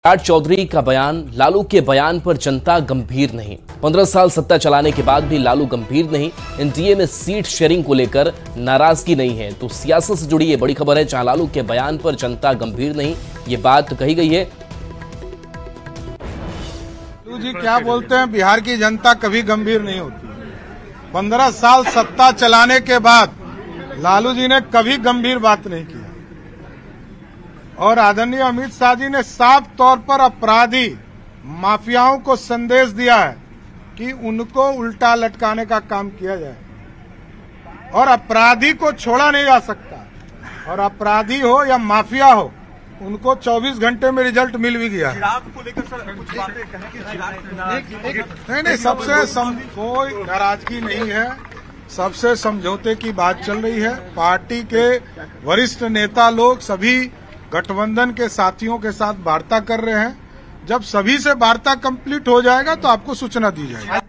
चिराग चौधरी का बयान, लालू के बयान पर जनता गंभीर नहीं। 15 साल सत्ता चलाने के बाद भी लालू गंभीर नहीं। एनडीए में सीट शेयरिंग को लेकर नाराजगी नहीं है। तो सियासत से जुड़ी ये बड़ी खबर है, जहां लालू के बयान पर जनता गंभीर नहीं, ये बात कही गई है। लालू जी क्या बोलते हैं, बिहार की जनता कभी गंभीर नहीं होती। 15 साल सत्ता चलाने के बाद लालू जी ने कभी गंभीर बात नहीं की। और आदरणीय अमित शाह जी ने साफ तौर पर अपराधी माफियाओं को संदेश दिया है कि उनको उल्टा लटकाने का काम किया जाए और अपराधी को छोड़ा नहीं जा सकता। और अपराधी हो या माफिया हो, उनको 24 घंटे में रिजल्ट मिल भी गया है। को लेकर सर कुछ बातें कहें कि नहीं, सबसे कोई नाराजगी नहीं है, सबसे समझौते की बात चल रही है। पार्टी के वरिष्ठ नेता लोग सभी गठबंधन के साथियों के साथ वार्ता कर रहे हैं। जब सभी से वार्ता कंप्लीट हो जाएगा तो आपको सूचना दी जाएगी।